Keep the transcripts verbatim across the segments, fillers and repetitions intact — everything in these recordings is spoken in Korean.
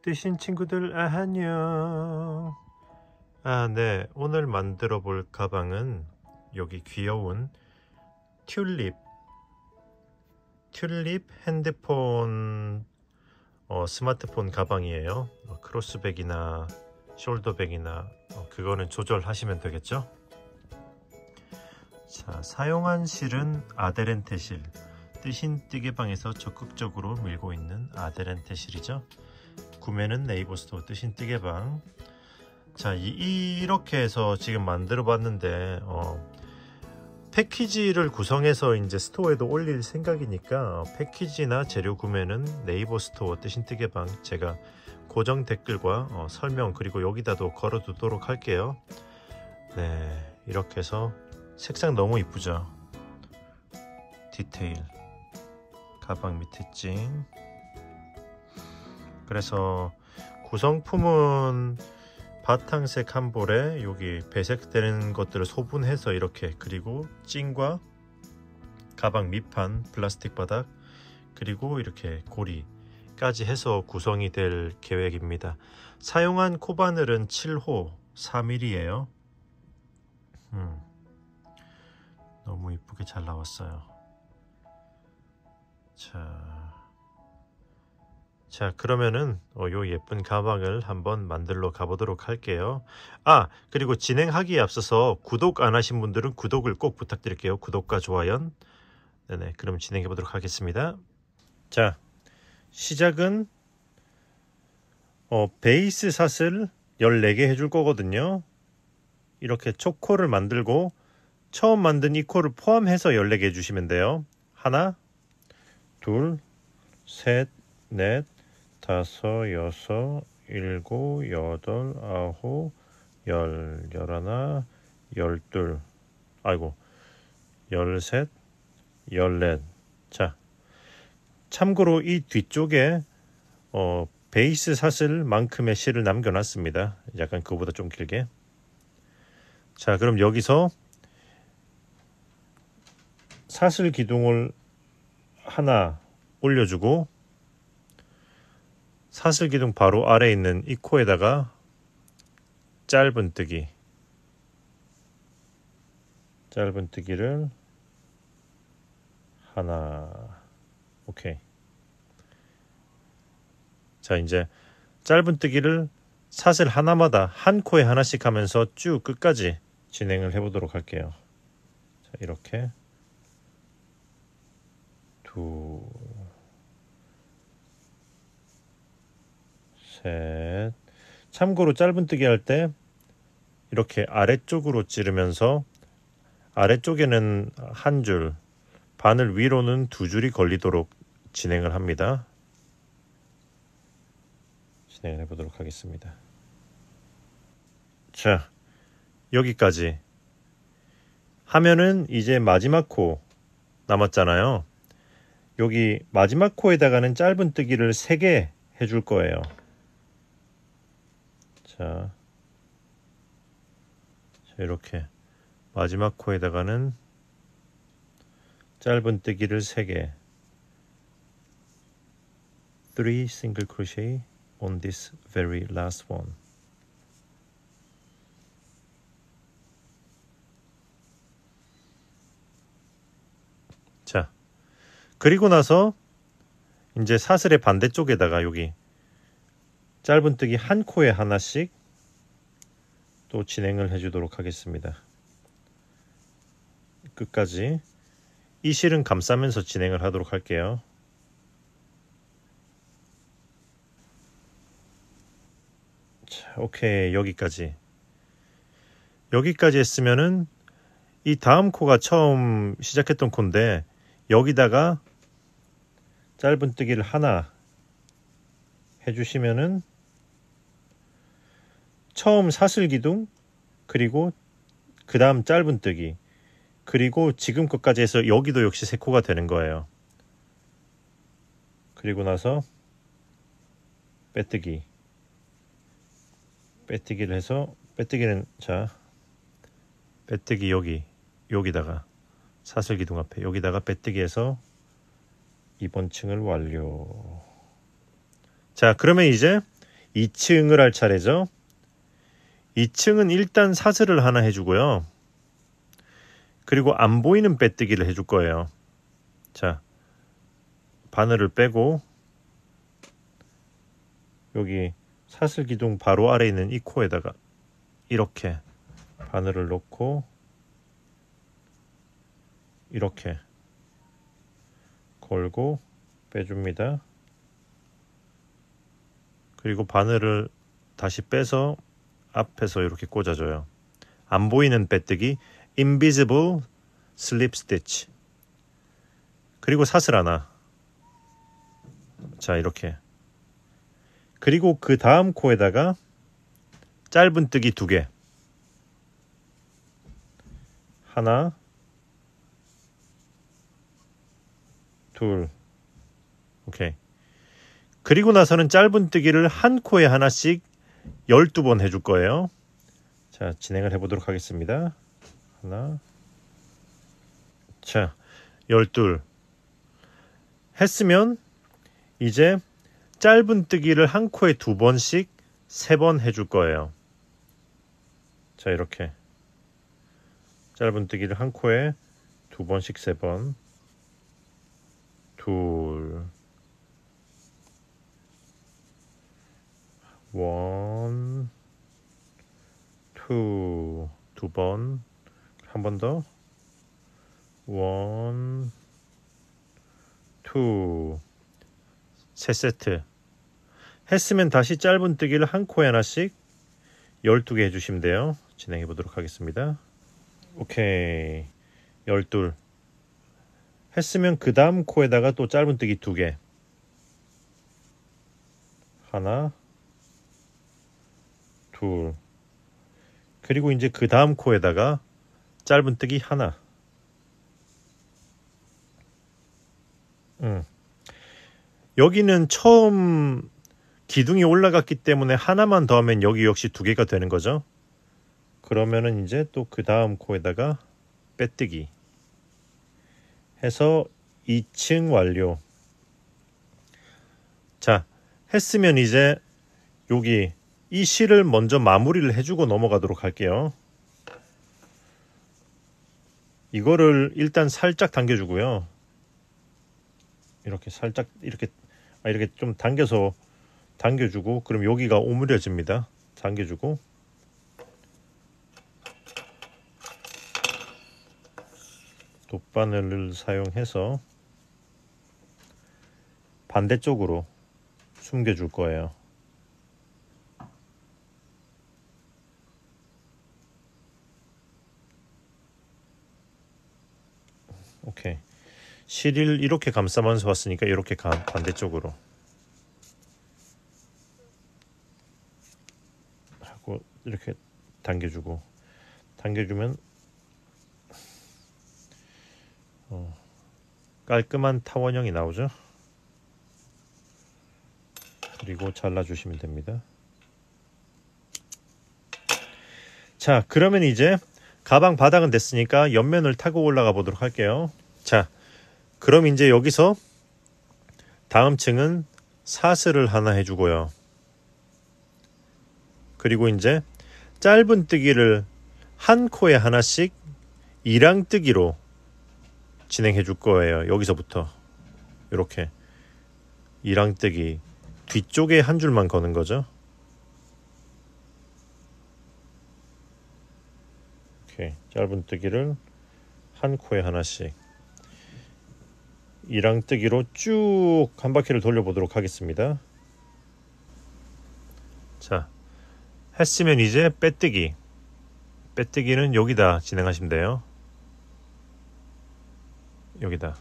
뜨신 친구들 아, 안녕. 아, 네. 오늘 만들어 볼 가방은 여기 귀여운 튤립 튤립 핸드폰 어, 스마트폰 가방이에요. 어, 크로스백이나 숄더백이나 어, 그거는 조절하시면 되겠죠. 자, 사용한 실은 아데렌테 실, 뜨신 뜨개방에서 적극적으로 밀고 있는 아데렌테 실이죠. 구매는 네이버 스토어 뜨신 뜨개방. 자, 이, 이렇게 해서 지금 만들어 봤는데 어, 패키지를 구성해서 이제 스토어에도 올릴 생각이니까 어, 패키지나 재료 구매는 네이버 스토어 뜨신 뜨개방 제가 고정 댓글과 어, 설명 그리고 여기다도 걸어 두도록 할게요. 네, 이렇게 해서 색상 너무 이쁘죠. 디테일 가방 밑에 찡. 그래서 구성품은 바탕색 한 볼에 여기 배색되는 것들을 소분해서 이렇게, 그리고 찡과 가방 밑판 플라스틱 바닥 그리고 이렇게 고리까지 해서 구성이 될 계획입니다. 사용한 코바늘은 칠 호 사 밀리미터예요. 음, 너무 이쁘게 잘 나왔어요. 자, 자 그러면은 어, 요 예쁜 가방을 한번 만들러 가보도록 할게요. 아, 그리고 진행하기에 앞서서 구독 안 하신 분들은 구독을 꼭 부탁드릴게요. 구독과 좋아요. 네네, 그럼 진행해 보도록 하겠습니다. 자, 시작은 어, 베이스 샷을 열네 개 해줄 거거든요. 이렇게 초코를 만들고 처음 만든 이 코를 포함해서 열네 개 해주시면 돼요. 하나, 둘, 셋, 넷, 다섯, 여섯, 일곱, 여덟, 아홉, 열, 열하나, 열둘, 아이고, 열셋, 열넷. 자, 참고로 이 뒤쪽에 어, 베이스 샷을 만큼의 실을 남겨놨습니다. 약간 그거보다 좀 길게. 자, 그럼 여기서 사슬 기둥을 하나 올려주고 사슬 기둥 바로 아래에 있는 이 코에다가 짧은뜨기 짧은뜨기를 하나. 오케이. 자, 이제 짧은뜨기를 사슬 하나마다 한 코에 하나씩 하면서 쭉 끝까지 진행을 해보도록 할게요. 자, 이렇게 둘, 셋. 참고로 짧은뜨기 할 때 이렇게 아래쪽으로 찌르면서 아래쪽에는 한 줄, 바늘 위로는 두 줄이 걸리도록 진행을 합니다. 진행을 해보도록 하겠습니다. 자, 여기까지 하면은 이제 마지막 코 남았잖아요. 여기 마지막 코에다가는 짧은뜨기를 세 개 해줄 거예요. 자, 자, 이렇게 마지막 코에다가는 짧은뜨기를 세 개. three single crochet on this very last one. 자, 그리고 나서 이제 사슬의 반대쪽에다가 여기 짧은뜨기 한 코에 하나씩 또 진행을 해주도록 하겠습니다. 끝까지 이 실은 감싸면서 진행을 하도록 할게요. 자, 오케이. 여기까지 여기까지 했으면은 이 다음 코가 처음 시작했던 코인데 여기다가 짧은뜨기를 하나 해주시면은 처음 사슬 기둥 그리고 그 다음 짧은뜨기 그리고 지금 것까지 해서 여기도 역시 세 코가 되는 거예요. 그리고 나서 빼뜨기 빼뜨기를 해서 빼뜨기는 자 빼뜨기 여기 여기다가 사슬 기둥 앞에 여기다가 빼뜨기 해서 이번 층을 완료. 자, 그러면 이제 이 층을 할 차례죠. 이 층은 일단 사슬을 하나 해주고요. 그리고 안 보이는 빼뜨기를 해줄 거예요. 자, 바늘을 빼고 여기 사슬 기둥 바로 아래에 있는 이 코에다가 이렇게 바늘을 넣고 이렇게 걸고 빼줍니다. 그리고 바늘을 다시 빼서 앞에서 이렇게 꽂아줘요. 안 보이는 빼뜨기, invisible slip stitch. 그리고 사슬 하나. 자, 이렇게. 그리고 그 다음 코에다가 짧은뜨기 두 개. 하나, 둘, 오케이. 그리고 나서는 짧은뜨기를 한 코에 하나씩 열두 번 해줄 거예요. 자, 진행을 해보도록 하겠습니다. 하나, 자, 열둘. 했으면 이제 짧은뜨기를 한 코에 두 번씩 세 번 해줄 거예요. 자, 이렇게 짧은뜨기를 한 코에 두 번씩 세 번. 둘, 원, 투, 두 번, 한 번 더, 원, 투, 세 세트. 했으면 다시 짧은뜨기를 한 코에 하나씩 열두 개 해주시면 돼요. 진행해 보도록 하겠습니다. 오케이, 열둘. 했으면 그 다음 코에다가 또 짧은뜨기 두 개. 하나, 둘. 그리고 이제 그 다음 코에다가 짧은뜨기 하나. 음. 여기는 처음 기둥이 올라갔기 때문에 하나만 더 하면 여기 역시 두 개가 되는 거죠. 그러면은 이제 또 그 다음 코에다가 빼뜨기 해서 이 층 완료. 자, 했으면 이제 여기 이 실을 먼저 마무리를 해주고 넘어가도록 할게요. 이거를 일단 살짝 당겨주고요. 이렇게 살짝 이렇게 아, 이렇게 좀 당겨서 당겨주고, 그럼 여기가 오므려집니다. 당겨주고 돗바늘을 사용해서 반대쪽으로 숨겨줄 거예요. 오케이. 실을 이렇게 감싸면서 왔으니까 이렇게 가, 반대쪽으로 하고 이렇게 당겨주고 당겨주면 어, 깔끔한 타원형이 나오죠. 그리고 잘라주시면 됩니다. 자, 그러면 이제 가방 바닥은 됐으니까 옆면을 타고 올라가 보도록 할게요. 자, 그럼 이제 여기서 다음 층은 사슬을 하나 해주고요. 그리고 이제 짧은뜨기를 한 코에 하나씩 이랑뜨기로 진행해 줄 거예요. 여기서부터 이렇게 이랑뜨기 뒤쪽에 한 줄만 거는 거죠. 이렇게 짧은뜨기를 한 코에 하나씩 이랑뜨기로 쭉 한 바퀴를 돌려보도록 하겠습니다. 자, 했으면 이제 빼뜨기 빼뜨기는 여기다 진행하시면 돼요. 여기다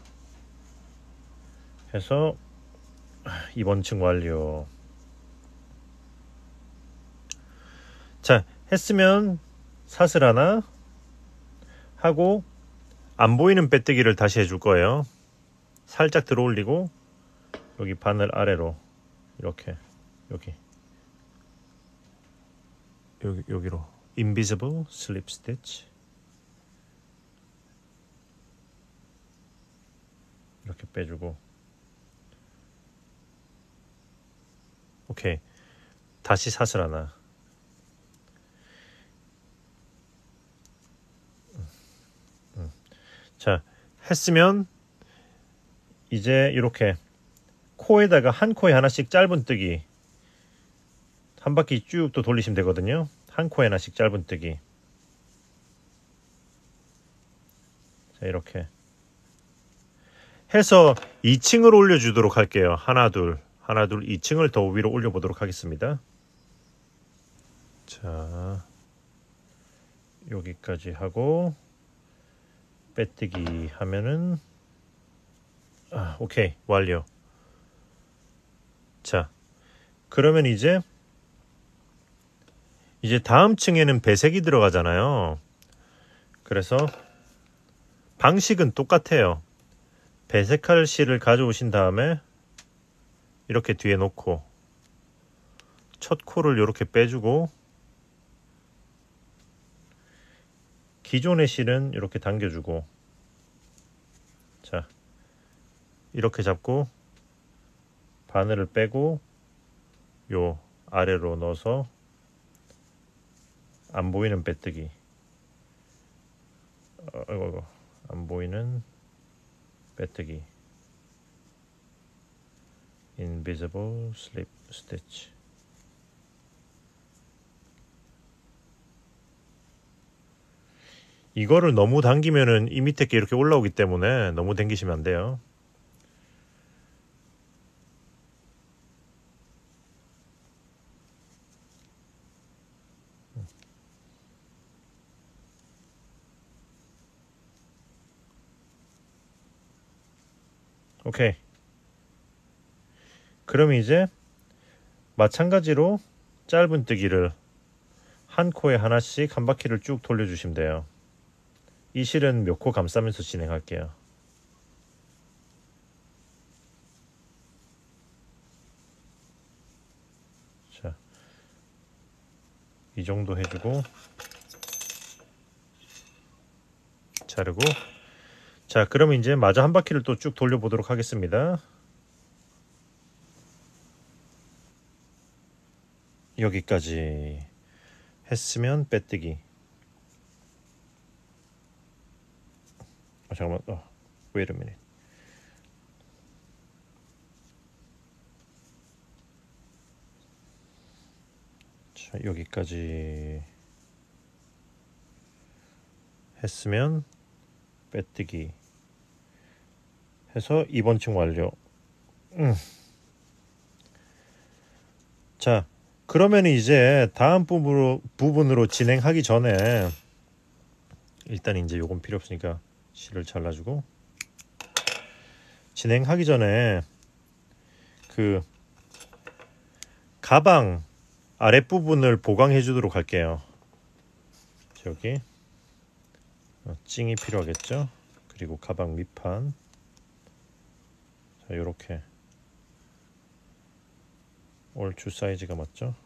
해서 이번 층 완료. 자, 했으면 사슬 하나 하고 안 보이는 빼뜨기를 다시 해줄 거예요. 살짝 들어 올리고 여기 바늘 아래로 이렇게 여기 여기 여기로 invisible slip stitch 이렇게 빼주고 오케이. 다시 사슬 하나. 자, 했으면 이제 이렇게 코에다가 한 코에 하나씩 짧은뜨기 한 바퀴 쭉 또 돌리시면 되거든요. 한 코에 하나씩 짧은뜨기. 자, 이렇게 해서 이 층을 올려주도록 할게요. 하나 둘 하나 둘 이 층을 더 위로 올려보도록 하겠습니다. 자, 여기까지 하고 빼뜨기 하면은 아, 오케이, 완료. 자, 그러면 이제 이제 다음 층에는 배색이 들어가잖아요. 그래서 방식은 똑같아요. 배색할 실을 가져오신 다음에 이렇게 뒤에 놓고 첫 코를 이렇게 빼주고 기존의 실은 이렇게 당겨주고, 자, 이렇게 잡고 바늘을 빼고 요 아래로 넣어서 안 보이는 빼뜨기. 어, 이거 안 보이는 빼뜨기. Invisible slip stitch. 이거를 너무 당기면은 이 밑에 게 이렇게 올라오기 때문에 너무 당기시면 안 돼요. 오케이. 그럼 이제 마찬가지로 짧은뜨기를 한 코에 하나씩 한 바퀴를 쭉 돌려주시면 돼요. 이 실은 몇 코 감싸면서 진행할게요. 자, 이 정도 해주고 자르고. 자, 그러면 이제 마저 한 바퀴를 또 쭉 돌려보도록 하겠습니다. 여기까지 했으면 빼뜨기. 아, 잠깐만. 어, wait a minute. 자, 여기까지 했으면 빼뜨기 해서 이번 층 완료. 음. 자, 그러면 이제 다음 부분으로, 부분으로 진행하기 전에 일단 이제 요건 필요 없으니까 실을 잘라주고, 진행하기 전에 그 가방 아랫부분을 보강해 주도록 할게요. 여기 찡이 필요하겠죠. 그리고 가방 밑판, 자, 요렇게 얼추 사이즈가 맞죠.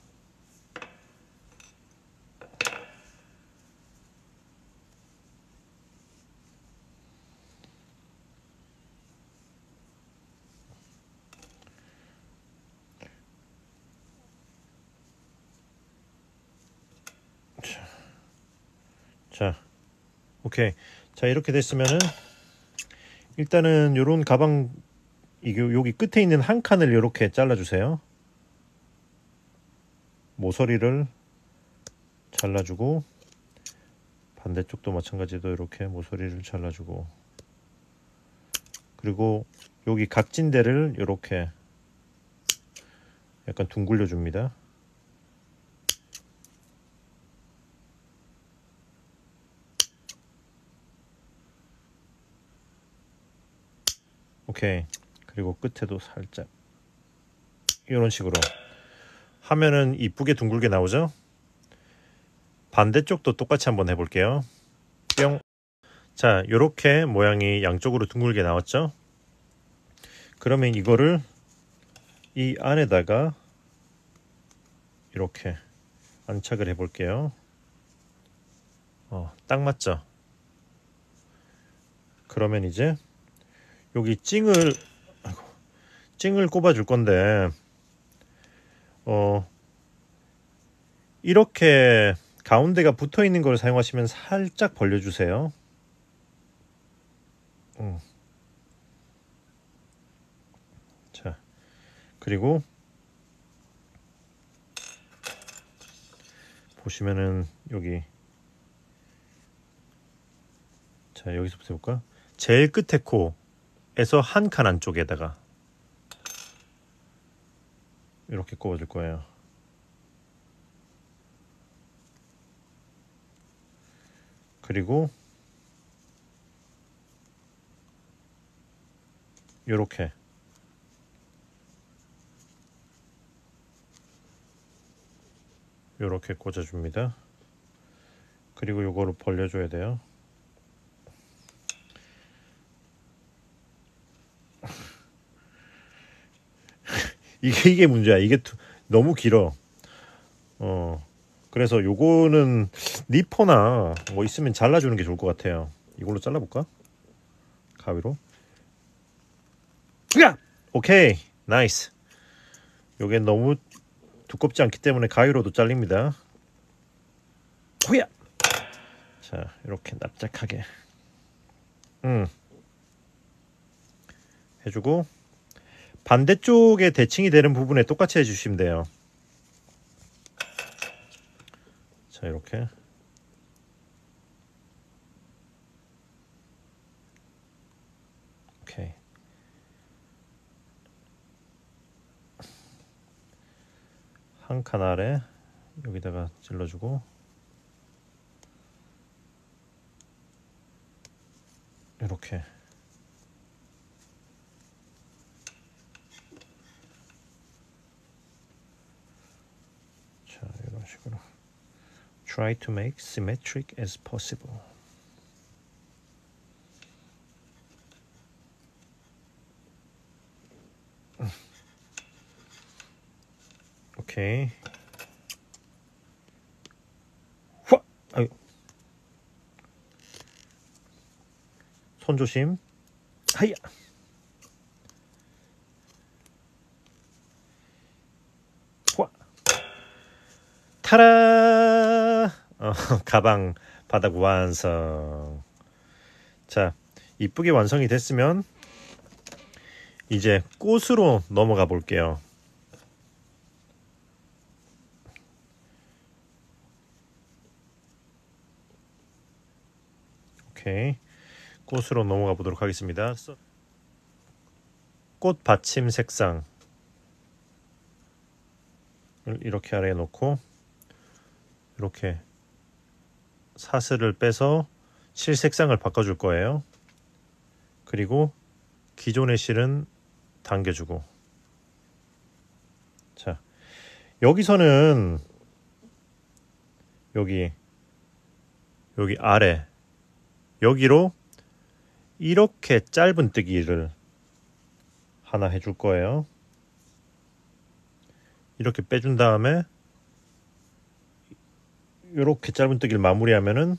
자, 오케이. 자, 이렇게 됐으면은 일단은 요런 가방 이게 여기 끝에 있는 한 칸을 이렇게 잘라주세요. 모서리를 잘라주고, 반대쪽도 마찬가지로 이렇게 모서리를 잘라주고, 그리고 여기 각진 데를 이렇게 약간 둥글려 줍니다. 오케이. 그리고 끝에도 살짝 이런 식으로 하면은 이쁘게 둥글게 나오죠. 반대쪽도 똑같이 한번 해볼게요. 뿅. 자, 요렇게 모양이 양쪽으로 둥글게 나왔죠. 그러면 이거를 이 안에다가 이렇게 안착을 해볼게요. 어, 딱 맞죠. 그러면 이제 여기 찡을 아이고, 찡을 꼽아 줄 건데 어 이렇게 가운데가 붙어 있는 걸 사용하시면 살짝 벌려주세요. 음. 자, 그리고 보시면은 여기, 자 여기서부터 해볼까? 제일 끝에 코에서 한 칸 안쪽에다가 이렇게 꼽아줄 거예요. 그리고 요렇게 요렇게 꽂아줍니다. 그리고 요거를 벌려줘야 돼요. 이게 이게 문제야. 이게 너무 길어. 어 그래서 요거는 니퍼나 뭐 있으면 잘라주는 게 좋을 것 같아요. 이걸로 잘라볼까? 가위로. 야! 오케이, 나이스. 요게 너무 두껍지 않기 때문에 가위로도 잘립니다. 후야. 자, 이렇게 납작하게 음 해주고, 반대쪽에 대칭이 되는 부분에 똑같이 해주시면 돼요. 자, 이렇게. 오케이. 한 칸 아래 여기다가 찔러주고, 이렇게. 자, 이런 식으로. Try to make symmetric as possible. 오케이. 화! 아유. 손 조심. 하이야. 화! 타라! 어, 가방 바닥 완성. 자, 이쁘게 완성이 됐으면 이제 꽃으로 넘어가 볼게요. 오케이. 꽃으로 넘어가 보도록 하겠습니다. 꽃 받침 색상 이렇게 아래에 놓고, 이렇게 사슬을 빼서 실 색상을 바꿔줄 거예요. 그리고 기존의 실은 당겨주고. 자, 여기서는 여기 여기 아래 여기로 이렇게 짧은 뜨기를 하나 해줄 거예요. 이렇게 빼준 다음에 이렇게 짧은 뜨기를 마무리하면은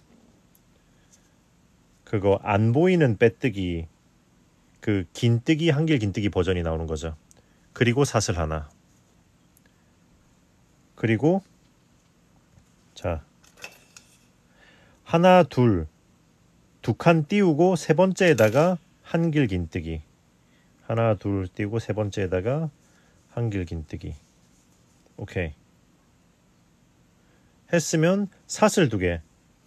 그거 안 보이는 빼뜨기, 그 긴뜨기, 한길 긴뜨기 버전이 나오는 거죠. 그리고 사슬 하나. 그리고 자, 하나 둘 두 칸 띄우고 세 번째에다가 한길 긴뜨기. 하나 둘 띄우고 세 번째에다가 한길 긴뜨기. 오케이. 했으면 사슬 두 개.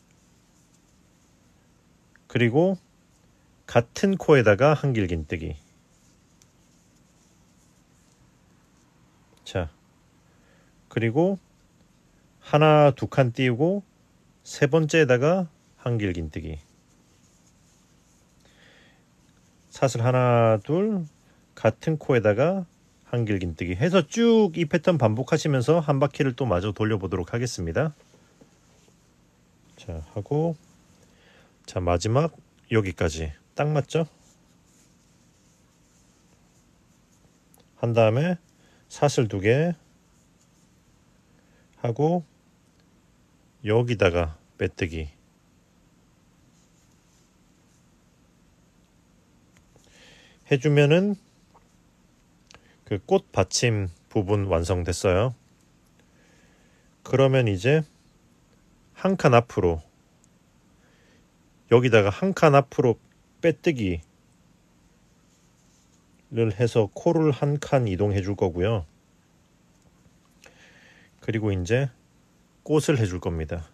그리고 같은 코에다가 한길 긴뜨기. 자, 그리고 하나 두 칸 띄우고 세 번째에다가 한길 긴뜨기. 사슬 하나 둘 같은 코에다가 한길 긴뜨기 해서 쭉 이 패턴 반복하시면서 한 바퀴를 또 마저 돌려보도록 하겠습니다. 자, 하고, 자, 마지막 여기까지 딱 맞죠? 한 다음에 사슬 두 개 하고 여기다가 빼뜨기. 해주면은 그 꽃 받침 부분 완성됐어요. 그러면 이제 한 칸 앞으로, 여기다가 한 칸 앞으로 빼뜨기를 해서 코를 한 칸 이동해 줄 거고요. 그리고 이제 꽃을 해줄 겁니다.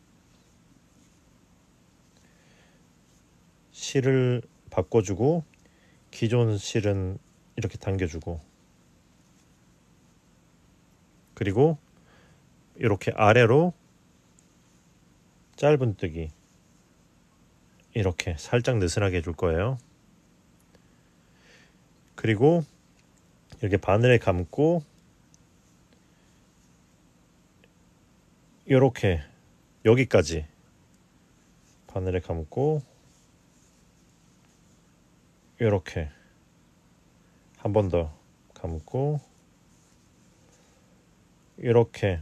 실을 바꿔주고 기존 실은 이렇게 당겨주고, 그리고 이렇게 아래로 짧은뜨기 이렇게 살짝 느슨하게 해줄 거예요. 그리고 이렇게 바늘에 감고 이렇게 여기까지 바늘에 감고 이렇게 한 번 더 감고 이렇게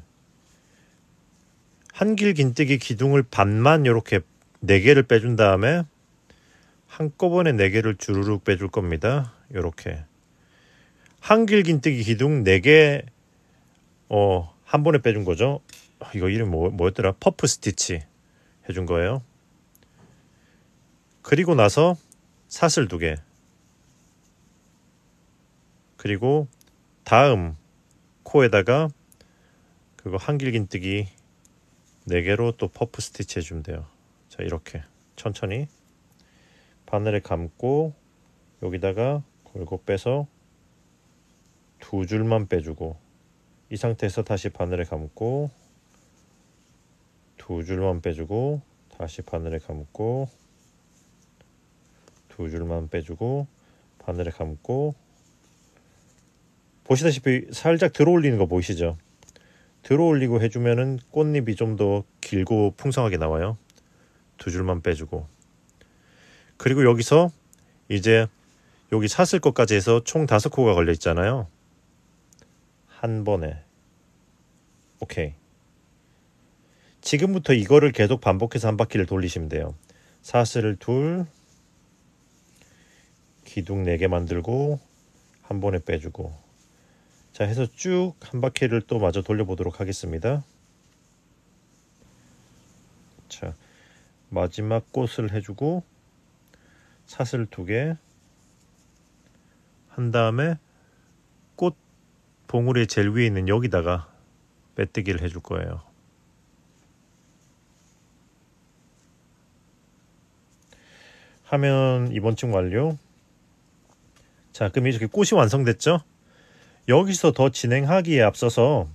한길 긴뜨기 기둥을 반만 이렇게 네 개를 빼준 다음에 한꺼번에 네 개를 주르륵 빼줄 겁니다. 이렇게 한길 긴뜨기 기둥 네 개 어, 한 번에 빼준 거죠. 이거 이름 뭐, 뭐였더라? 퍼프 스티치 해준 거예요. 그리고 나서 사슬 두 개, 그리고 다음 코에다가 그거 한길 긴뜨기 네 개로 또 퍼프 스티치 해주면 돼요. 자, 이렇게 천천히 바늘에 감고 여기다가 골고 빼서 두 줄만 빼주고, 이 상태에서 다시 바늘에 감고 두 줄만 빼주고, 다시 바늘에 감고 두 줄만 빼주고, 바늘에 감고. 보시다시피 살짝 들어 올리는 거 보이시죠? 들어 올리고 해주면은 꽃잎이 좀 더 길고 풍성하게 나와요. 두 줄만 빼주고, 그리고 여기서 이제 여기 사슬 것까지 해서 총 다섯 코가 걸려 있잖아요. 한 번에. 오케이. 지금부터 이거를 계속 반복해서 한 바퀴를 돌리시면 돼요. 사슬을 둘, 기둥 네 개 만들고 한 번에 빼주고. 자, 해서 쭉 한 바퀴를 또 마저 돌려보도록 하겠습니다. 자, 마지막 꽃을 해주고 사슬 두 개 한 다음에 꽃 봉우리 제일 위에 있는 여기다가 빼뜨기를 해줄 거예요. 하면 이번 층 완료. 자, 그럼 이렇게 꽃이 완성됐죠? 여기서 더 진행하기에 앞서서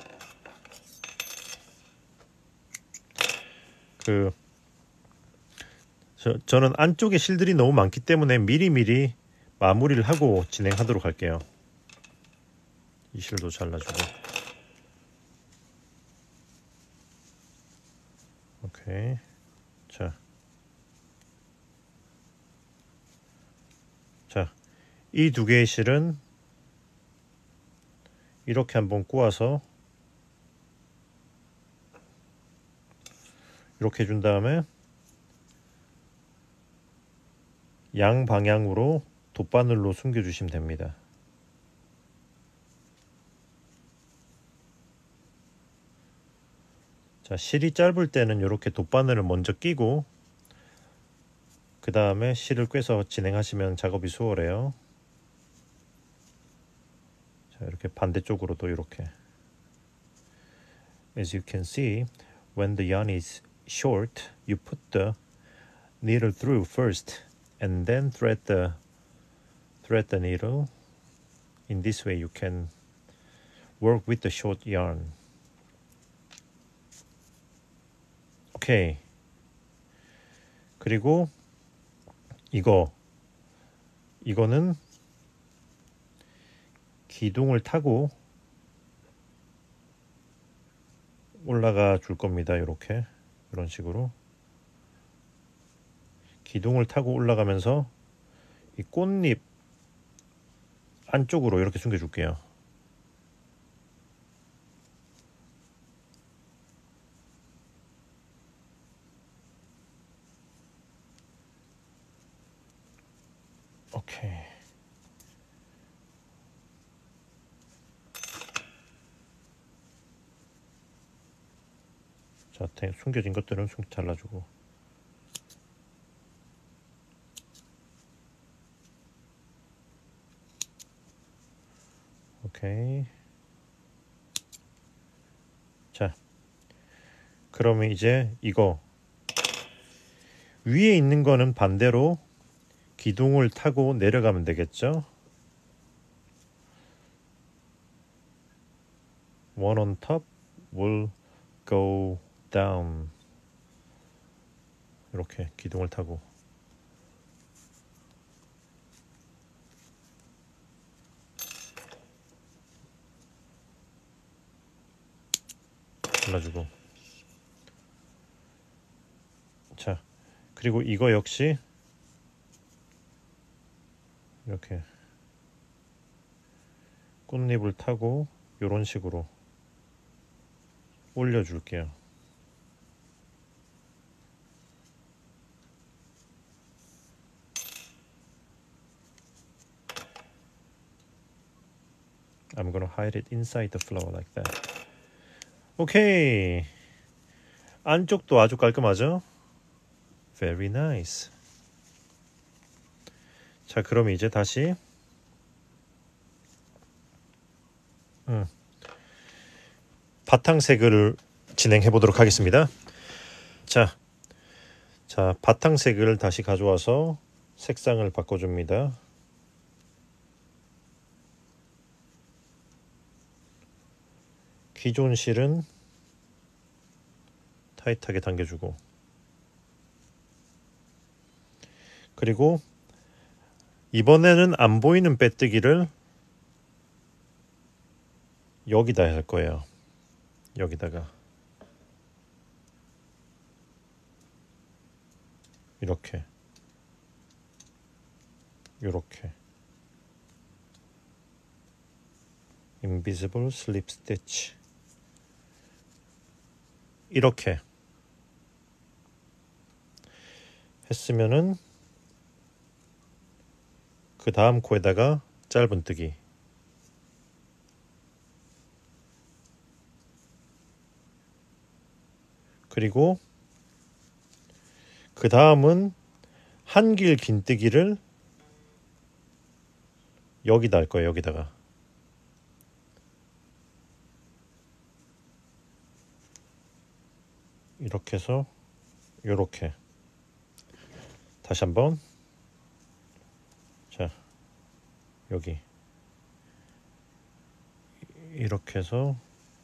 그 저, 저는 안쪽에 실들이 너무 많기 때문에 미리미리 마무리를 하고 진행하도록 할게요. 이 실도 잘라주고. 오케이. 자, 자, 이 두 개의 실은 이렇게 한번 꼬아서 이렇게 해준 다음에 양 방향으로 돗바늘로 숨겨주시면 됩니다. 자, 실이 짧을 때는 이렇게 돗바늘을 먼저 끼고 그 다음에 실을 꿰서 진행하시면 작업이 수월해요. 자, 이렇게 반대쪽으로도 이렇게. As you can see, when the yarn is short, you put the needle through first and then thread the thread the needle. In this way you can work with the short yarn. 오케이. 그리고 이거 이거는 기둥을 타고 올라가 줄 겁니다. 이렇게 이런 식으로 기둥을 타고 올라가면서 이 꽃잎 안쪽으로 이렇게 숨겨 줄게요. 오케이. 자, 숨겨진 것들은 숭 잘라주고. 오케이. 자, 그러면 이제 이거 위에 있는 거는 반대로 기둥을 타고 내려가면 되겠죠. One on top will go down. 이렇게 기둥을 타고. 잘라주고. 자, 그리고 이거 역시 이렇게 꽃잎을 타고 이런 식으로 올려줄게요. I'm gonna hide it inside the flower like that. 오케이. 안쪽도 아주 깔끔하죠? Very nice. 자, 그럼 이제 다시 음, 바탕색을 진행해 보도록 하겠습니다. 자, 자, 바탕색을 다시 가져와서 색상을 바꿔줍니다. 기존 실은 타이트하게 당겨주고, 그리고 이번에는 안 보이는 빼뜨기를 여기다 할 거예요. 여기다가 이렇게 이렇게 invisible slip stitch 이렇게 했으면은 그 다음 코에다가 짧은뜨기, 그리고 그 다음은 한길 긴뜨기를 여기다 할 거예요. 여기다가 이렇게 해서 요렇게 다시 한번, 자, 여기 이렇게 해서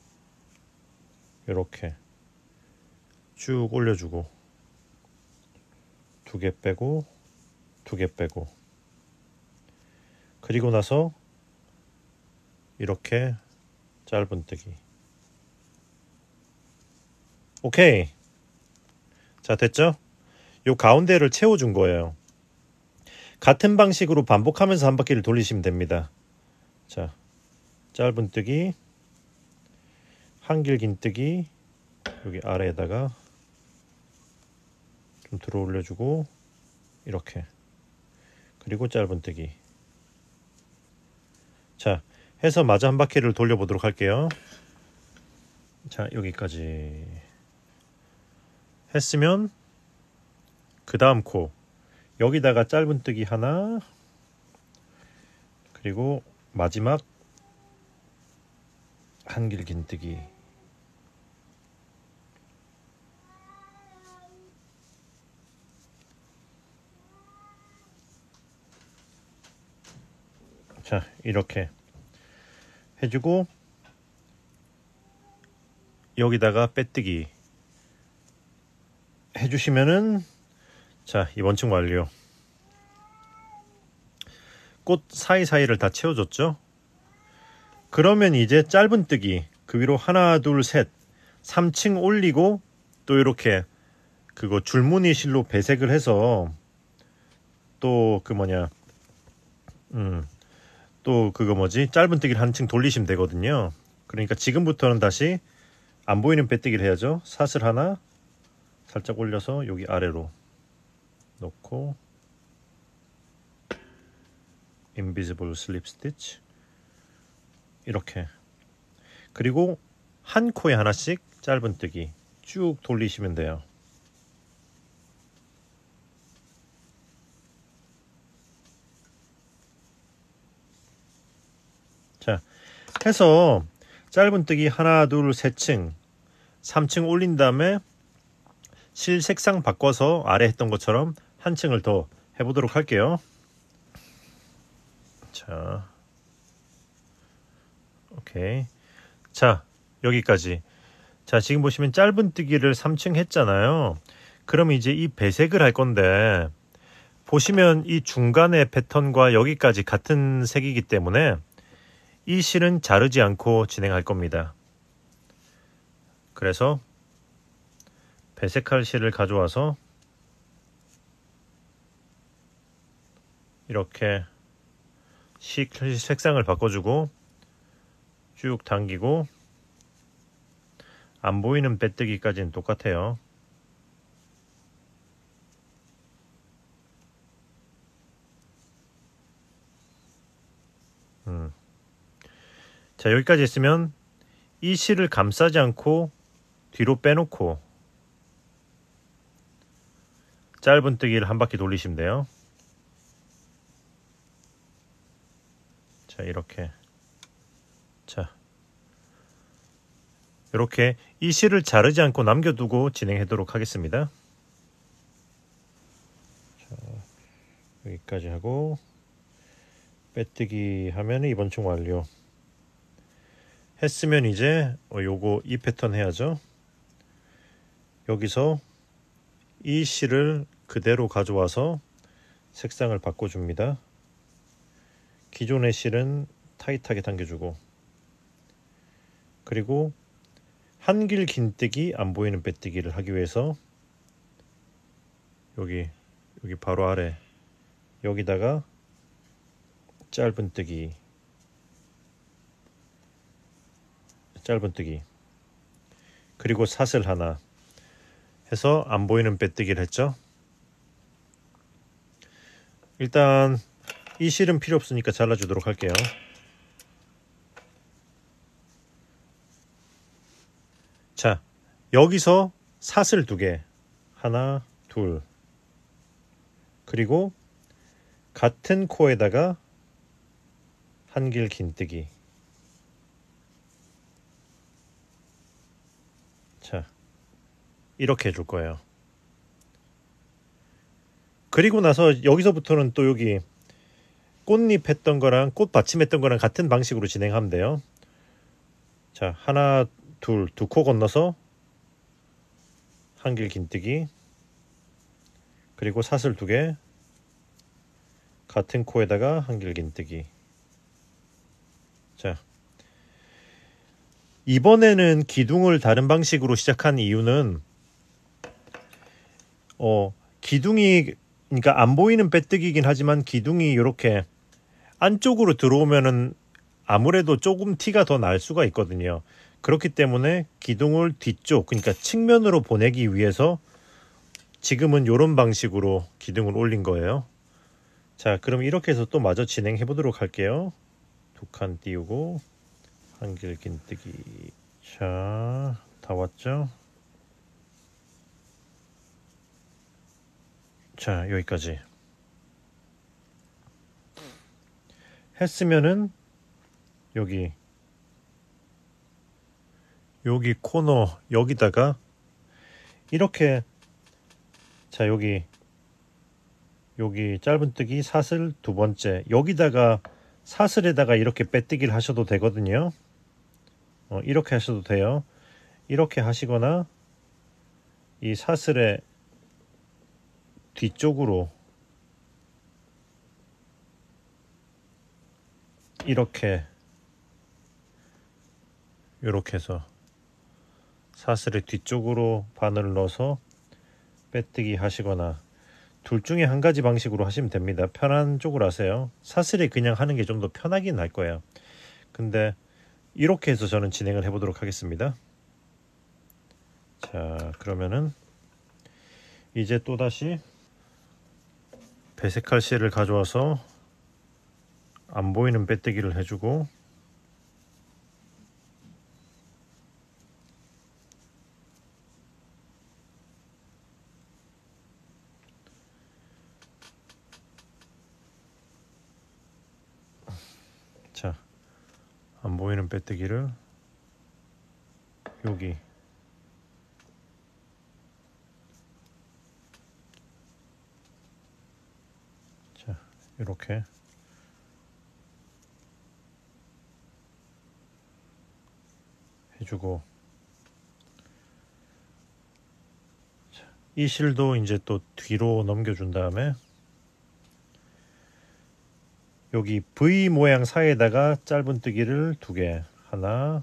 이렇게 쭉 올려주고, 두 개 빼고 두 개 빼고, 그리고 나서 이렇게 짧은뜨기. 오케이. 자, 됐죠? 요 가운데를 채워준 거예요. 같은 방식으로 반복하면서 한 바퀴를 돌리시면 됩니다. 자, 짧은뜨기, 한길 긴뜨기, 여기 아래에다가 좀 들어 올려주고 이렇게, 그리고 짧은뜨기. 자, 해서 마저 한 바퀴를 돌려보도록 할게요. 자, 여기까지 했으면 그 다음 코 여기다가 짧은뜨기 하나, 그리고 마지막 한길 긴뜨기. 자, 이렇게 해주고 여기다가 빼뜨기 해주시면은, 자, 이번 층 완료. 꽃 사이사이를 다 채워줬죠? 그러면 이제 짧은뜨기 그 위로 하나 둘 셋 삼 층 올리고, 또 이렇게 그거 줄무늬 실로 배색을 해서 또 그 뭐냐 음 또 그거 뭐지 짧은뜨기를 한 층 돌리시면 되거든요. 그러니까 지금부터는 다시 안 보이는 빼뜨기를 해야죠. 사슬 하나 살짝 올려서 여기 아래로 놓고 invisible slip stitch 이렇게, 그리고 한 코에 하나씩 짧은뜨기 쭉 돌리시면 돼요. 자, 해서 짧은뜨기 하나, 둘, 세 층, 삼 층 올린 다음에 실 색상 바꿔서 아래 했던 것처럼 한 층을 더 해보도록 할게요. 자, 오케이. 자, 여기까지. 자, 지금 보시면 짧은뜨기를 삼 층 했잖아요. 그럼 이제 이 배색을 할 건데, 보시면 이 중간의 패턴과 여기까지 같은 색이기 때문에 이 실은 자르지 않고 진행할 겁니다. 그래서 배색할 실을 가져와서 이렇게 식 색상을 바꿔주고 쭉 당기고, 안 보이는 빼뜨기까지는 똑같아요. 음. 자, 여기까지 했으면 이 실을 감싸지 않고 뒤로 빼놓고 짧은뜨기를 한 바퀴 돌리시면 돼요. 자, 이렇게. 자, 이렇게 이 실을 자르지 않고 남겨두고 진행하도록 하겠습니다. 자, 여기까지 하고 빼뜨기 하면 이번 층 완료. 했으면 이제 요거 이 패턴 해야죠. 여기서 이 실을 그대로 가져와서 색상을 바꿔줍니다. 기존의 실은 타이트하게 당겨주고, 그리고 한길 긴뜨기 안 보이는 빼뜨기를 하기 위해서 여기 여기 바로 아래 여기다가 짧은뜨기 짧은뜨기 그리고 사슬 하나 해서 안 보이는 빼뜨기를 했죠. 일단 이 실은 필요 없으니까 잘라주도록 할게요. 자, 여기서 사슬 두 개, 하나, 둘, 그리고 같은 코에다가 한길 긴뜨기. 자, 이렇게 해줄 거예요. 그리고 나서 여기서부터는 또 여기 꽃잎 했던 거랑 꽃 받침했던 거랑 같은 방식으로 진행하면 돼요. 자, 하나, 둘, 두 코 건너서 한길 긴뜨기, 그리고 사슬 두 개, 같은 코에다가 한길 긴뜨기. 자, 이번에는 기둥을 다른 방식으로 시작한 이유는 어, 기둥이, 그러니까 안 보이는 빼뜨기긴 하지만 기둥이 이렇게 안쪽으로 들어오면은 아무래도 조금 티가 더 날 수가 있거든요. 그렇기 때문에 기둥을 뒤쪽, 그러니까 측면으로 보내기 위해서 지금은 이런 방식으로 기둥을 올린 거예요. 자, 그럼 이렇게 해서 또 마저 진행해 보도록 할게요. 두 칸 띄우고 한길 긴뜨기. 자, 다 왔죠? 자, 여기까지 했으면은 여기 여기 코너 여기다가 이렇게, 자, 여기 여기 짧은뜨기 사슬 두 번째 여기다가 사슬에다가 이렇게 빼뜨기를 하셔도 되거든요. 어, 이렇게 하셔도 돼요. 이렇게 하시거나 이 사슬의 뒤쪽으로 이렇게 이렇게 해서 사슬의 뒤쪽으로 바늘을 넣어서 빼뜨기 하시거나 둘 중에 한 가지 방식으로 하시면 됩니다. 편한 쪽으로 하세요. 사슬이 그냥 하는 게 좀 더 편하긴 할 거예요. 근데 이렇게 해서 저는 진행을 해 보도록 하겠습니다. 자, 그러면은 이제 또다시 배색할 실을 가져와서 안 보이는 빼뜨기를 해주고, 안 보이는 빼뜨기를 여기 자 이렇게 해주고, 자, 이 실도 이제 또 뒤로 넘겨준 다음에 여기 V 모양 사이에다가 짧은뜨기를 두 개, 하나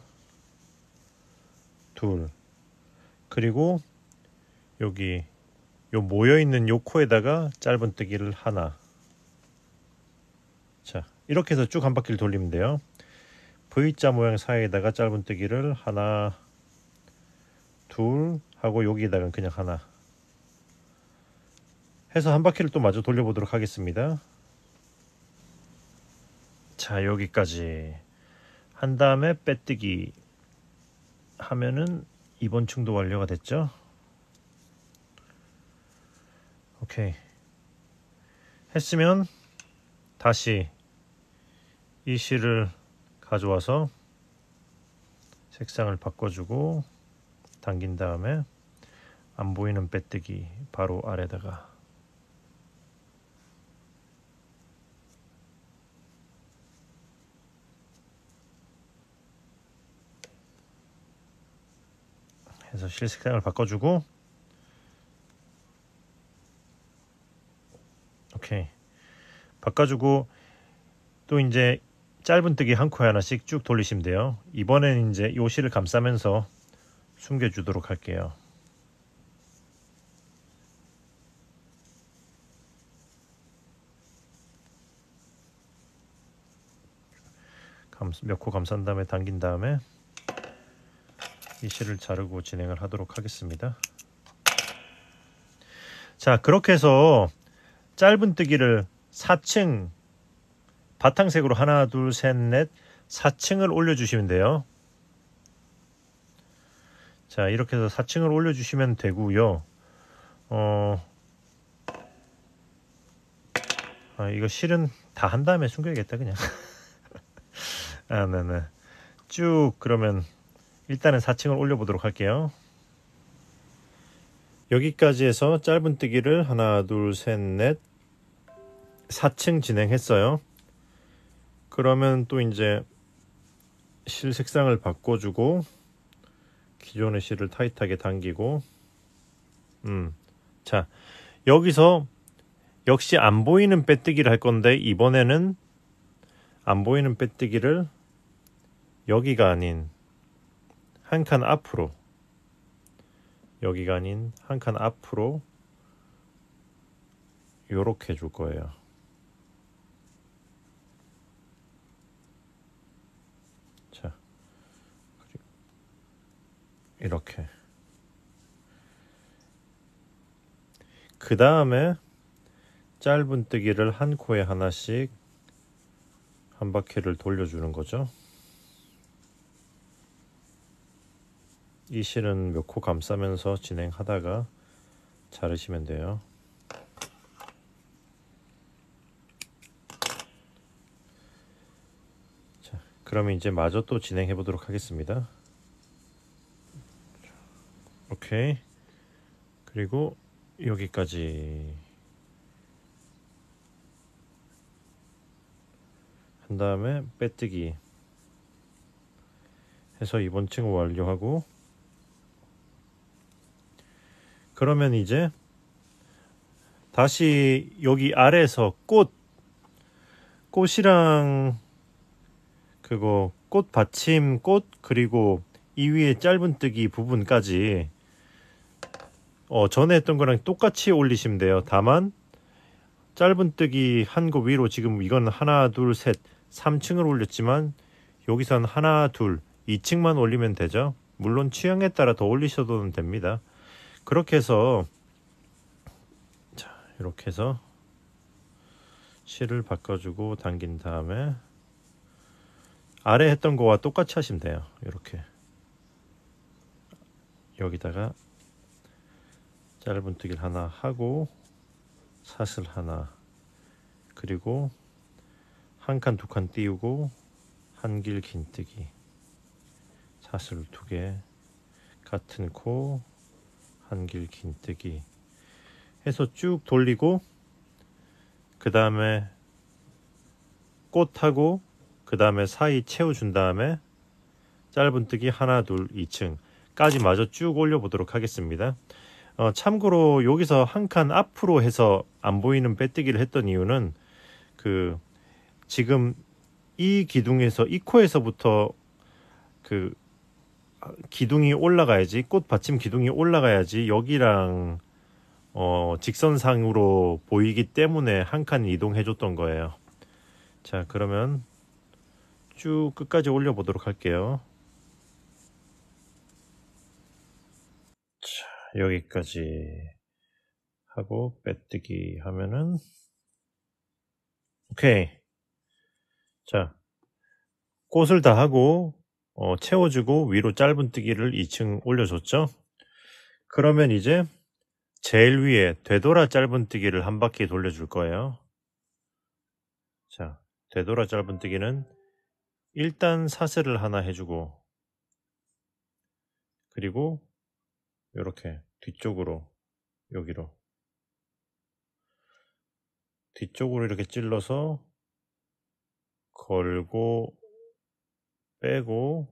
둘, 그리고 여기 요 모여있는 요 코에다가 짧은뜨기를 하나. 자 이렇게 해서 쭉 한 바퀴를 돌리면 돼요. V자 모양 사이에다가 짧은뜨기를 하나 둘 하고 여기에다가 그냥 하나 해서 한 바퀴를 또 마저 돌려보도록 하겠습니다. 자 여기까지 한 다음에 빼뜨기 하면은 이번 층도 완료가 됐죠. 오케이 했으면 다시 이 실을 가져와서 색상을 바꿔주고 당긴 다음에 안 보이는 빼뜨기 바로 아래다가 해서 실 색상을 바꿔주고, 오케이 바꿔주고 또 이제 짧은뜨기 한 코에 하나씩 쭉 돌리시면 돼요. 이번엔 이제 요 실을 감싸면서 숨겨주도록 할게요. 몇 코 감싼 다음에 당긴 다음에 이 실을 자르고 진행을 하도록 하겠습니다. 자 그렇게 해서 짧은뜨기를 사 층 바탕색으로 하나 둘 셋 넷 사 층을 올려주시면 돼요. 자 이렇게 해서 사 층을 올려주시면 되고요. 어, 아, 이거 실은 다 한 다음에 숨겨야겠다 그냥. 아, 네네. 쭉 그러면 일단은 사 층을 올려보도록 할게요. 여기까지 해서 짧은뜨기를 하나 둘 셋 넷 사 층 진행했어요. 그러면 또 이제 실 색상을 바꿔주고 기존의 실을 타이트하게 당기고, 음, 자 여기서 역시 안 보이는 빼뜨기를 할 건데 이번에는 안 보이는 빼뜨기를 여기가 아닌 한 칸 앞으로, 여기가 아닌 한 칸 앞으로 요렇게 해줄 거예요. 자 이렇게 그 다음에 짧은뜨기를 한 코에 하나씩 한 바퀴를 돌려주는 거죠. 이 실은 몇 코 감싸면서 진행하다가 자르시면 돼요. 자, 그러면 이제 마저 또 진행해 보도록 하겠습니다. 오케이. 그리고 여기까지 한 다음에 빼뜨기 해서 이번 층 완료하고, 그러면 이제 다시 여기 아래에서 꽃 꽃이랑 그거 꽃 받침 꽃 그리고 이 위에 짧은뜨기 부분까지 어 전에 했던 거랑 똑같이 올리시면 돼요. 다만 짧은뜨기 한 거 위로 지금 이건 하나 둘 셋 삼 층을 올렸지만 여기선 하나 둘 이 층만 올리면 되죠. 물론 취향에 따라 더 올리셔도 됩니다. 그렇게 해서 자 이렇게 해서 실을 바꿔주고 당긴 다음에 아래 했던 거와 똑같이 하시면 돼요. 이렇게 여기다가 짧은뜨기를 하나 하고 사슬 하나, 그리고 한 칸 두 칸 띄우고 한길 긴뜨기 사슬 두 개 같은 코 한길 긴뜨기 해서 쭉 돌리고 그 다음에 꽃하고 그 다음에 사이 채워준 다음에 짧은뜨기 하나 둘 이 층까지 마저 쭉 올려보도록 하겠습니다. 어, 참고로 여기서 한 칸 앞으로 해서 안 보이는 빼뜨기를 했던 이유는 그 지금 이 기둥에서 이 코에서부터 그 기둥이 올라가야지 꽃 받침 기둥이 올라가야지 여기랑 어, 직선상으로 보이기 때문에 한 칸 이동해 줬던 거예요. 자, 그러면 쭉 끝까지 올려 보도록 할게요. 자, 여기까지 하고 빼뜨기 하면은 오케이. 자, 꽃을 다 하고 어, 채워주고 위로 짧은뜨기를 이 층 올려줬죠. 그러면 이제 제일 위에 되돌아 짧은뜨기를 한 바퀴 돌려줄 거예요. 자, 되돌아 짧은뜨기는 일단 사슬을 하나 해주고 그리고 이렇게 뒤쪽으로 여기로 뒤쪽으로 이렇게 찔러서 걸고 빼고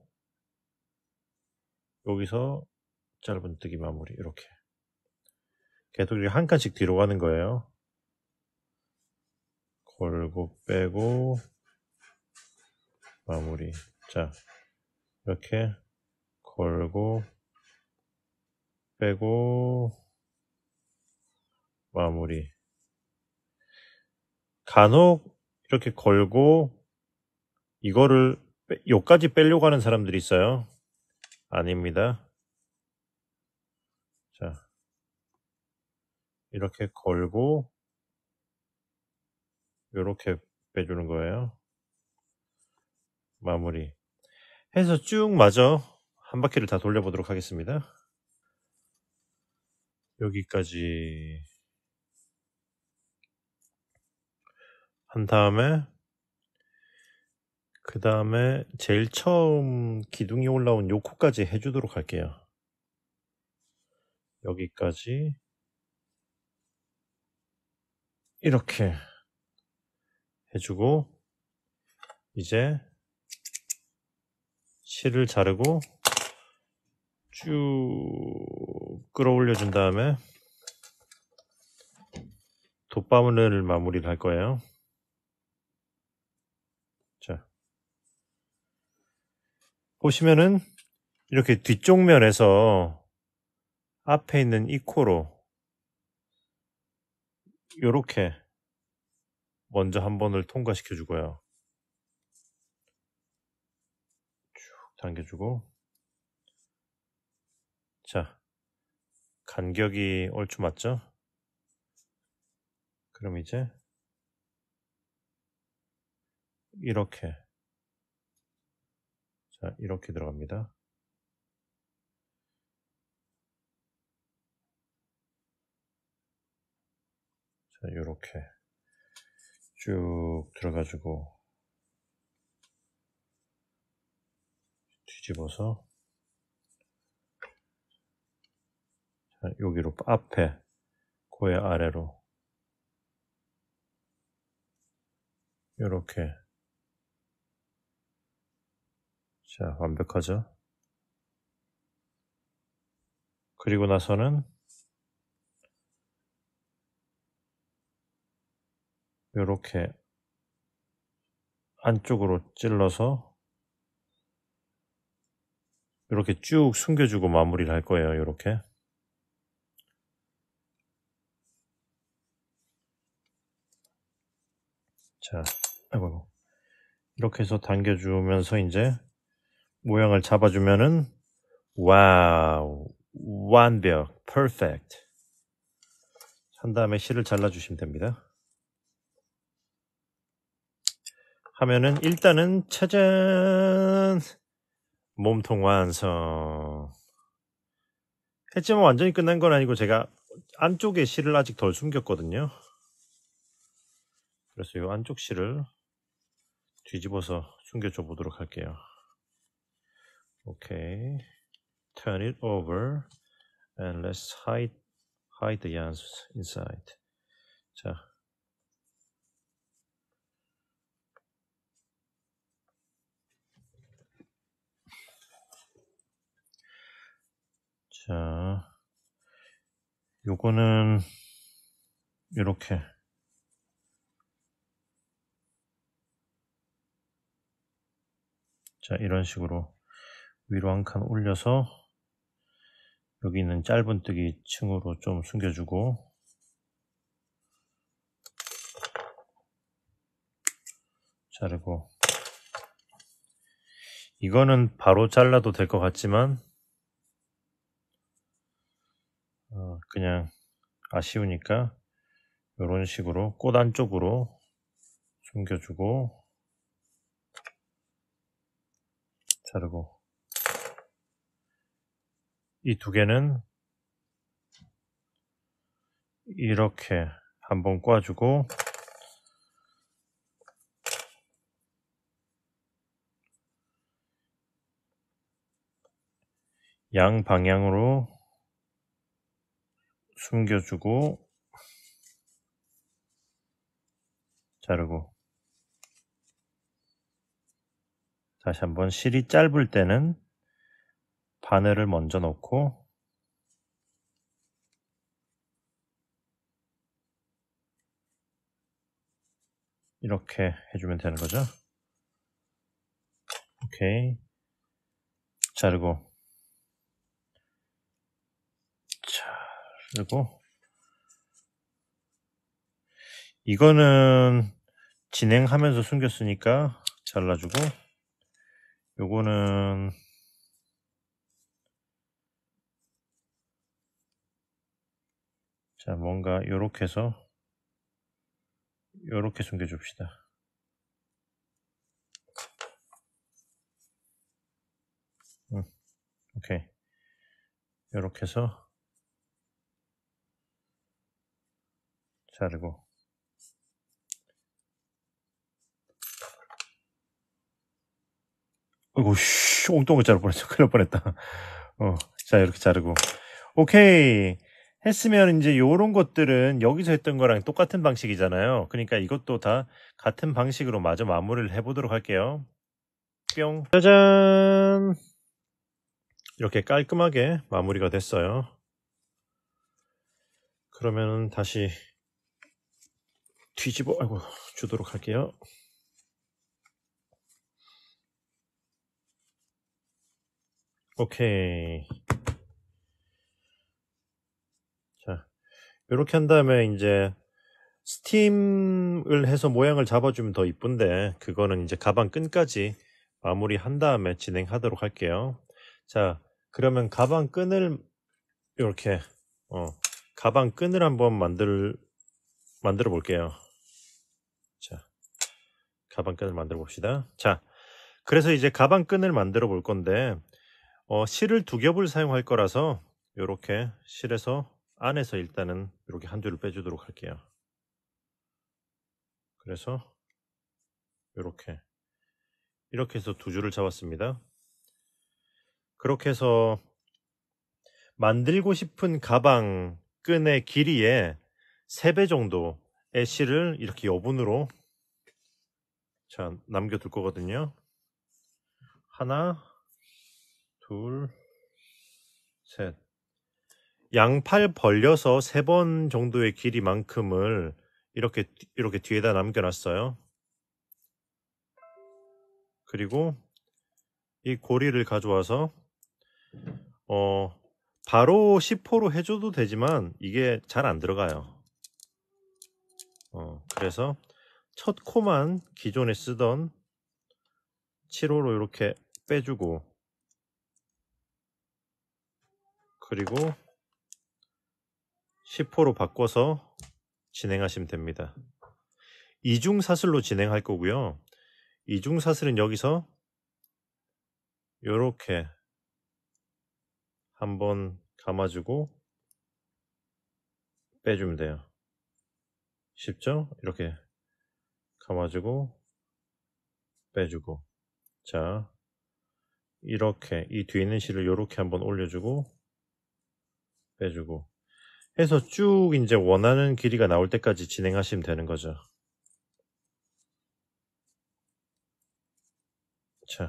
여기서 짧은뜨기 마무리 이렇게 계속 이렇게 한 칸씩 뒤로 가는 거예요. 걸고 빼고 마무리. 자, 이렇게 걸고 빼고 마무리. 간혹 이렇게 걸고 이거를 빼, 요까지 빼려고 하는 사람들이 있어요. 아닙니다. 자, 이렇게 걸고 요렇게 빼주는 거예요. 마무리 해서 쭉 마저 한 바퀴를 다 돌려보도록 하겠습니다. 여기까지 한 다음에 그 다음에 제일 처음 기둥이 올라온 요 코까지 해주도록 할게요. 여기까지 이렇게 해주고 이제 실을 자르고 쭉 끌어올려 준 다음에 돗바늘을 마무리를 할 거예요. 자, 보시면은 이렇게 뒤쪽 면에서 앞에 있는 이 코로 요렇게 먼저 한 번을 통과시켜 주고요. 쭉 당겨주고 자, 간격이 얼추 맞죠? 그럼 이제 이렇게 자, 이렇게 들어갑니다. 자, 요렇게 쭉 들어가지고 뒤집어서 자, 여기로 앞에 코의 아래로 요렇게 자, 완벽하죠? 그리고 나서는 요렇게 안쪽으로 찔러서 이렇게 쭉 숨겨주고 마무리를 할 거예요. 이렇게 자, 아이고 이렇게 해서 당겨주면서 이제 모양을 잡아주면은 와우 완벽 퍼펙트 한 다음에 실을 잘라주시면 됩니다. 하면은 일단은 짜잔 몸통 완성. 했지만 완전히 끝난 건 아니고 제가 안쪽에 실을 아직 덜 숨겼거든요. 그래서 이 안쪽 실을 뒤집어서 숨겨줘 보도록 할게요. 오케이. Turn it over and let's hide hide the yarns inside. 자. 자. 요거는 요렇게 자, 이런 식으로 위로 한 칸 올려서 여기 있는 짧은뜨기 층으로 좀 숨겨주고 자르고 이거는 바로 잘라도 될 것 같지만 어, 그냥 아쉬우니까 이런 식으로 꽃 안쪽으로 숨겨주고 자르고 이 두 개는 이렇게 한번 꽈주고 양 방향으로 숨겨주고 자르고 다시 한번 실이 짧을 때는 바늘을 먼저 넣고 이렇게 해주면 되는 거죠. 오케이. 자르고 자르고 이거는 진행하면서 숨겼으니까 잘라주고 요거는 자 뭔가 요렇게 해서 요렇게 숨겨줍시다. 음, 오케이. 요렇게 해서 자르고 어이구 씨 엉뚱하게 자를 뻔했어. 큰일 날 뻔했다. 어, 자 이렇게 자르고 오케이 했으면 이제 요런 것들은 여기서 했던 거랑 똑같은 방식이잖아요. 그러니까 이것도 다 같은 방식으로 마저 마무리를 해보도록 할게요. 뿅 짜잔 이렇게 깔끔하게 마무리가 됐어요. 그러면 다시 뒤집어 아이고 주도록 할게요. 오케이. 자, 이렇게 한 다음에 이제 스팀을 해서 모양을 잡아주면 더 이쁜데 그거는 이제 가방 끈까지 마무리 한 다음에 진행하도록 할게요. 자, 그러면 가방 끈을 이렇게 어, 가방 끈을 한번 만들 만들어 볼게요. 자, 가방 끈을 만들어 봅시다. 자, 그래서 이제 가방 끈을 만들어 볼 건데 어, 실을 두 겹을 사용할 거라서 이렇게 실에서 안에서 일단은 이렇게 한 줄을 빼주도록 할게요. 그래서 이렇게 이렇게 해서 두 줄을 잡았습니다. 그렇게 해서 만들고 싶은 가방 끈의 길이의 세 배 정도의 실을 이렇게 여분으로 자 남겨둘 거거든요. 하나 둘 셋 양팔 벌려서 세 번 정도의 길이만큼을 이렇게 이렇게 뒤에다 남겨놨어요. 그리고 이 고리를 가져와서 어 바로 십 호로 해줘도 되지만 이게 잘 안 들어가요. 어 그래서 첫 코만 기존에 쓰던 칠 호로 이렇게 빼주고 그리고 십 호로 바꿔서 진행하시면 됩니다. 이중 사슬로 진행할 거고요. 이중 사슬은 여기서 이렇게 한번 감아주고 빼주면 돼요. 쉽죠? 이렇게 감아주고 빼주고 자, 이렇게 이 뒤에 있는 실을 이렇게 한번 올려주고 빼주고 해서 쭉 이제 원하는 길이가 나올 때까지 진행하시면 되는 거죠. 자,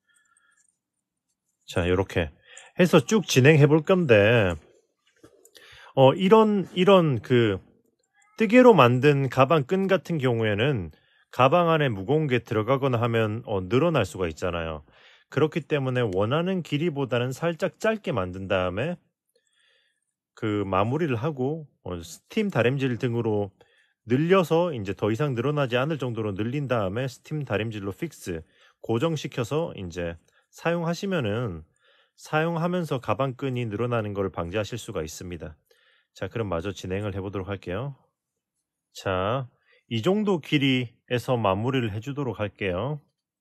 자, 이렇게 해서 쭉 진행해 볼 건데, 어, 이런, 이런 그, 뜨개로 만든 가방 끈 같은 경우에는 가방 안에 무거운 게 들어가거나 하면 어, 늘어날 수가 있잖아요. 그렇기 때문에 원하는 길이보다는 살짝 짧게 만든 다음에 그 마무리를 하고 어, 스팀 다림질 등으로 늘려서 이제 더 이상 늘어나지 않을 정도로 늘린 다음에 스팀 다림질로 픽스 고정시켜서 이제 사용하시면은 사용하면서 가방끈이 늘어나는 걸 방지하실 수가 있습니다. 자, 그럼 마저 진행을 해보도록 할게요. 자, 이 정도 길이에서 마무리를 해주도록 할게요.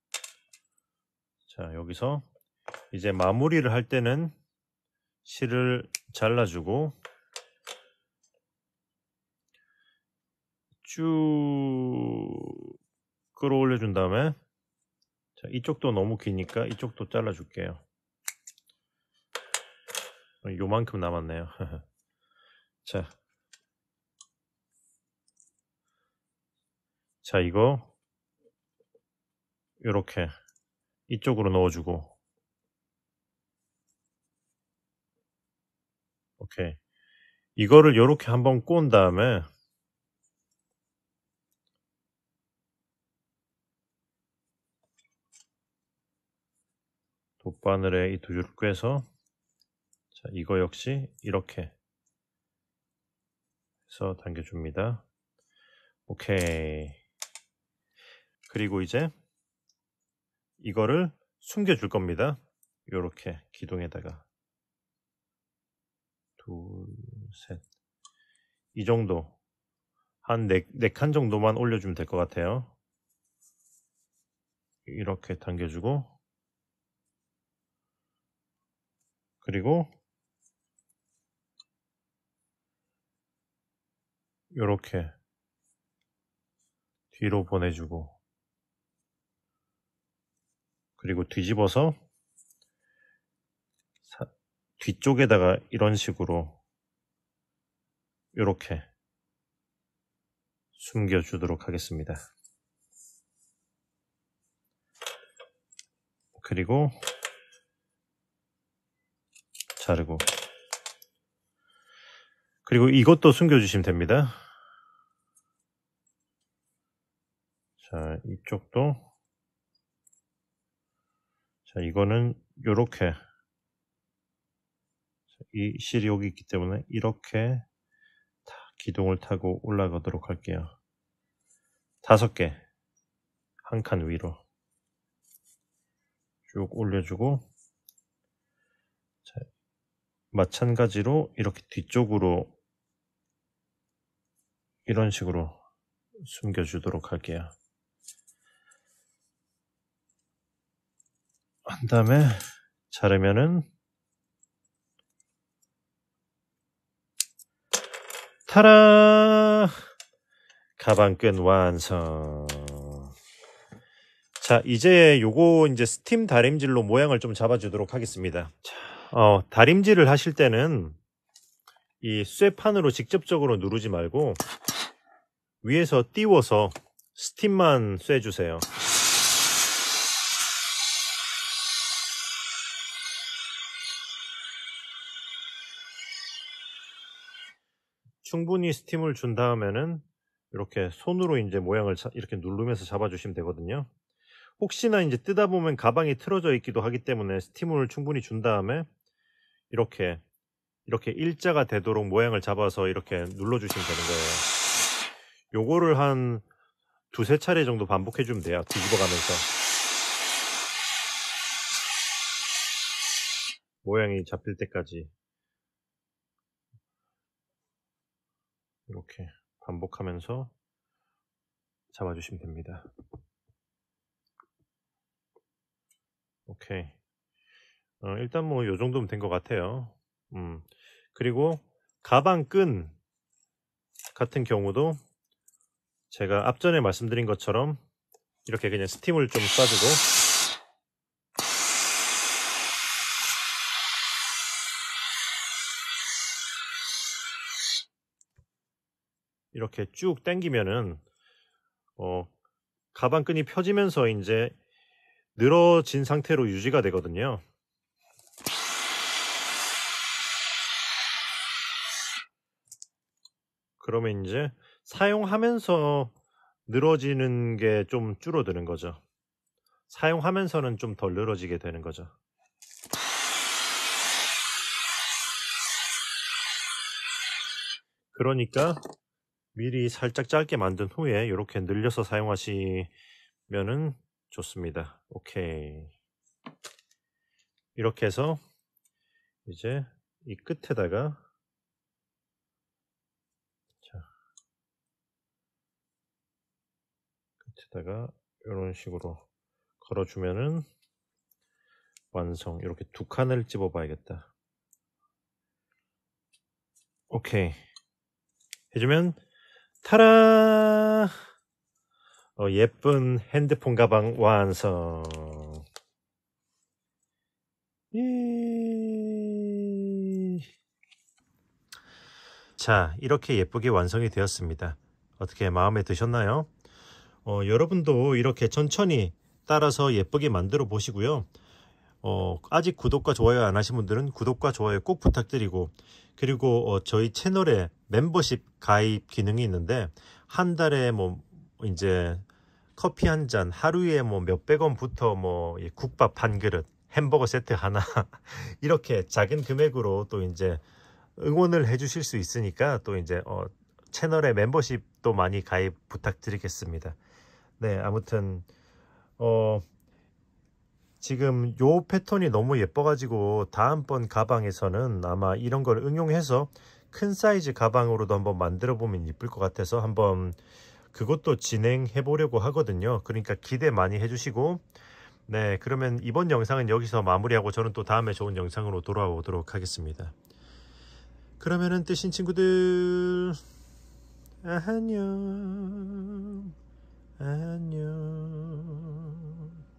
자, 여기서 이제 마무리를 할 때는 실을 잘라주고 쭉 끌어올려 준 다음에, 자, 이쪽도 너무 기니까 이쪽도 잘라줄게요. 요만큼 남았네요. 자, 자, 이거 요렇게 이쪽으로 넣어주고, 오케이. 이거를 요렇게 한번 꼬은 다음에 돗바늘에 이 두 줄을 꿰서, 자, 이거 역시 이렇게 해서 당겨줍니다. 오케이. 그리고 이제 이거를 숨겨줄 겁니다. 요렇게 기둥에다가 둘, 셋, 이 정도 한 네, 네 칸 정도만 올려주면 될 것 같아요. 이렇게 당겨주고, 그리고 요렇게 뒤로 보내주고, 그리고 뒤집어서 사, 뒤쪽에다가 이런 식으로 요렇게 숨겨주도록 하겠습니다. 그리고 자르고, 그리고 이것도 숨겨주시면 됩니다. 자, 이쪽도, 자, 이거는 요렇게 이 실이 여기 있기 때문에 이렇게 다 기둥을 타고 올라가도록 할게요. 다섯 개, 한 칸 위로 쭉 올려주고, 자, 마찬가지로 이렇게 뒤쪽으로 이런 식으로 숨겨주도록 할게요. 한 다음에 자르면은 타라! 가방끈 완성. 자, 이제 요거 이제 스팀 다림질로 모양을 좀 잡아주도록 하겠습니다. 자, 어, 다림질을 하실 때는 이 쇠판으로 직접적으로 누르지 말고 위에서 띄워서 스팀만 쇠주세요. 충분히 스팀을 준 다음에는 이렇게 손으로 이제 모양을 자, 이렇게 누르면서 잡아주시면 되거든요. 혹시나 이제 뜯다 보면 가방이 틀어져 있기도 하기 때문에 스팀을 충분히 준 다음에 이렇게 이렇게 일자가 되도록 모양을 잡아서 이렇게 눌러주시면 되는 거예요. 요거를 한 두세 차례 정도 반복해주면 돼요. 뒤집어 가면서 모양이 잡힐 때까지 이렇게 반복하면서 잡아주시면 됩니다. 오케이. 어, 일단 뭐 요 정도면 된 것 같아요. 음. 그리고 가방 끈 같은 경우도 제가 앞전에 말씀드린 것처럼 이렇게 그냥 스팀을 좀 쏴주고 이렇게 쭉 당기면은 어, 가방끈이 펴지면서 이제 늘어진 상태로 유지가 되거든요. 그러면 이제 사용하면서 늘어지는 게 좀 줄어드는 거죠. 사용하면서는 좀 덜 늘어지게 되는 거죠. 그러니까 미리 살짝 짧게 만든 후에 이렇게 늘려서 사용하시면은 좋습니다. 오케이. 이렇게 해서 이제 이 끝에다가 자, 끝에다가 이런 식으로 걸어주면은 완성. 이렇게 두 칸을 집어 봐야겠다. 오케이. 해주면 타라! 어, 예쁜 핸드폰 가방 완성. 이... 자, 이렇게 예쁘게 완성이 되었습니다. 어떻게 마음에 드셨나요? 어, 여러분도 이렇게 천천히 따라서 예쁘게 만들어 보시고요. 어, 아직 구독과 좋아요 안 하신 분들은 구독과 좋아요 꼭 부탁드리고, 그리고 어, 저희 채널에 멤버십 가입 기능이 있는데 한 달에 뭐 이제 커피 한 잔, 하루에 뭐 몇백 원부터 뭐 국밥 한 그릇, 햄버거 세트 하나 이렇게 작은 금액으로 또 이제 응원을 해 주실 수 있으니까 또 이제 어, 채널에 멤버십도 많이 가입 부탁드리겠습니다. 네, 아무튼 어 지금 요 패턴이 너무 예뻐가지고 다음번 가방에서는 아마 이런 걸 응용해서 큰 사이즈 가방으로도 한번 만들어 보면 이쁠 것 같아서 한번 그것도 진행해 보려고 하거든요. 그러니까 기대 많이 해주시고, 네, 그러면 이번 영상은 여기서 마무리하고 저는 또 다음에 좋은 영상으로 돌아오도록 하겠습니다. 그러면은 뜨신 친구들 안녕 안녕.